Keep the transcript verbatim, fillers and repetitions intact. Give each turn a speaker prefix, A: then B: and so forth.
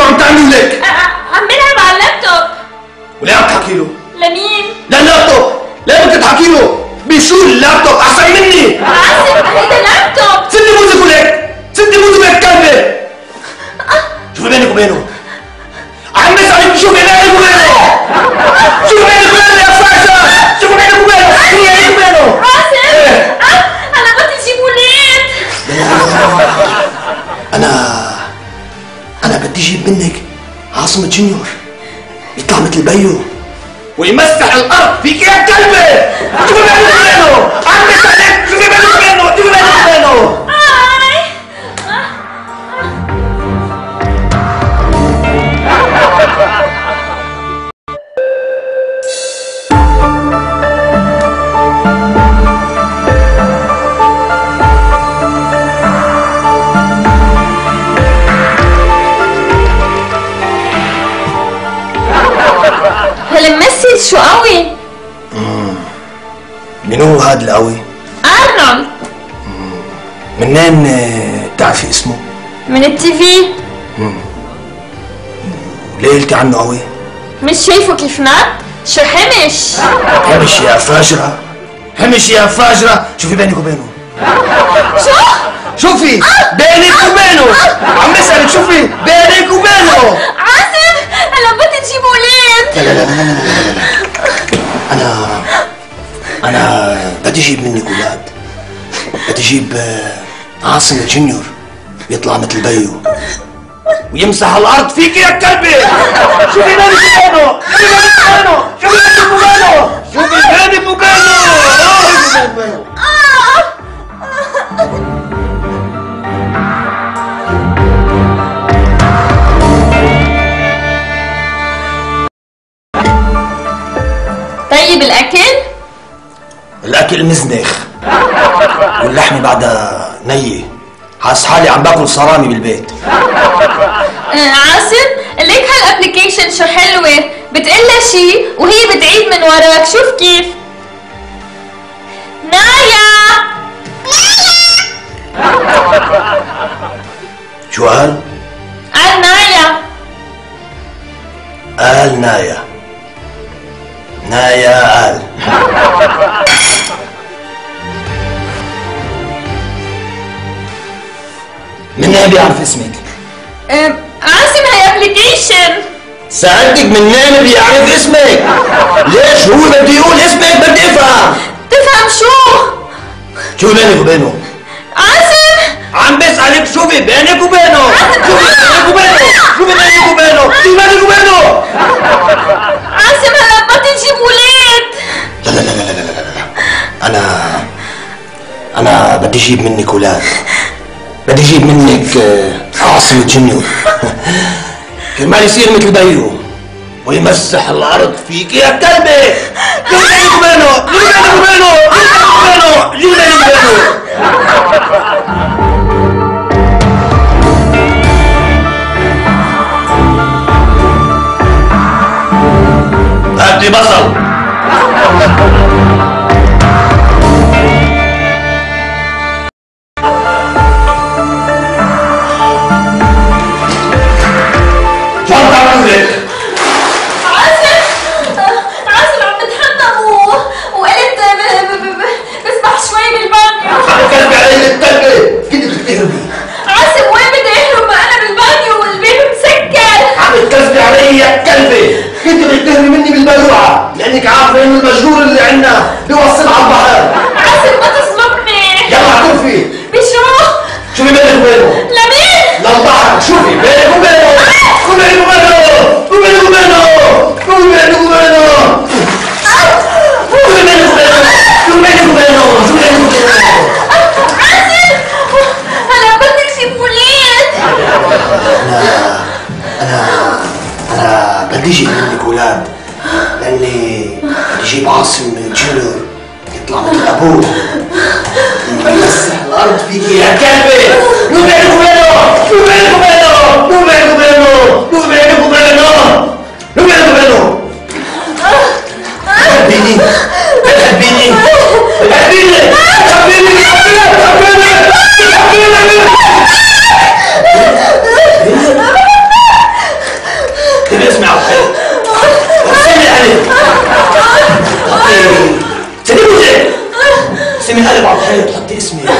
A: عم تعملوا لك؟
B: عم بلعب على اللابتوب.
A: وليه عم تحكي له؟
B: لمين؟
A: لللابتوب. ليه بدك تحكي له؟ بشو اللابتوب احسن مني؟
B: عاصم هيدا لابتوب.
A: سدي موزك ولك، سدي موزك ولك كلبه. شوفي بينك وبينه. عم بسألك شوفي بينك وبينه. شوفي بينك وبينه يا فاشل. شوفي بينك وبينه. شوفي بينك وبينه.
B: عاصم انا بدي اجيب ولاد.
A: انا انا بدي اجيب منك عاصم جونيور يطلع مثل بيو ويمسح الارض فيك يا كلبه. شوفي بينك وبينه. عم بسألك شوفي بينك وبينه. شوفي بينك وبينه.
B: هالممثل شو قوي؟
A: من هو هذا القوي؟
B: ارنولد.
A: منين بتعرفي اسمه؟
B: من التي في.
A: ليه قلتي عنه قوي؟
B: مش شايفه كيف نط؟ شو حمش؟
A: حمش يا فاجرة. حمش يا فاجرة. شوفي بينك وبينه.
B: شو؟
A: شوفي بينك وبينه. عم بسألك شوفي بينك وبينه.
B: عاصم هلا بدي تجيب ولاد.
A: لا لا لا لا لا لا لا. أنا أنا بدي أجيب منك أولاد. بدي أجيب عاصم جونيور يطلع مثل بيو ويمسح الأرض فيك يا كلبي. شوفي بينك وبينه. شوفي بينك وبينه. شوفي بينك وبينه. شوفي بينك وبينه. شوفي بينك وبينه.
B: طيب الاكل؟
A: الاكل مزنخ واللحمه بعدها نيه. حاس حالي عم باكل صرامي بالبيت.
B: آه عاصم ليك هالابلكيشن شو حلوه، بتقلها شي وهي بتعيد من وراك. شوف كيف. نايا.
A: شو قال؟
B: قال نايا.
A: قال نايا. نايا قال. منين بيعرف اسمك؟
B: آه عاصم هي ابلكيشن.
A: سألتك منين بيعرف اسمك؟ ليش هو بده يقول اسمك؟ بدي افهم.
B: تفهم شو؟
A: شو بينك وبينه؟
B: عاصم
A: عم بسألك شوفي بينك وبينه. شوفي بينك وبينه. شوفي بينك وبينه. شوفي بينك وبينه.
B: عاصم هلا بدي تجيب ولاد.
A: لا لا لا لا لا لا لا. أنا أنا بدي أجيب منك أولاد. بدي أجيب منك عاصم جونيور كرمال يصير مثل بيو ويمسح الأرض فيك يا كلبي. شو بينك وبينه؟ شو بينك وبينه؟ شو بينك وبينه؟ شو بينك وبينه؟ هاتي بصل. لانك عارفه انه المجهول اللي عندنا بيوصل على البحر.
B: عاصم ما تظلمني.
A: يلا اعترفي.
B: بشو؟
A: شوفي بينك وبينه.
B: لمين؟
A: للبحر. شوفي بينك وبينه. شوفي بينك وبينه. شوفي بينك وبينه. شوفي بينك وبينه. شوفي بينك وبينه. شوفي بينك وبينه. شوفي بينك وبينه.
B: عاصم هلا بدك تجيب ولاد.
A: انا انا انا بدي اجيب منك اولاد لاني بدي اجيب عاصم جونيور يطلع مثل ابوه يمسح الارض فيك يا كلبي. شو بينك وبينه؟ شو بينك وبينه؟ شو بينك وبينه؟ شو بينك وبينه؟ شو بينك وبينه؟ بتحبيني؟ بتحبيني؟ بتحبيني؟ بتحبيني؟ بتحبيني؟ ترسمي قلب على الحيط، حطي اسمي.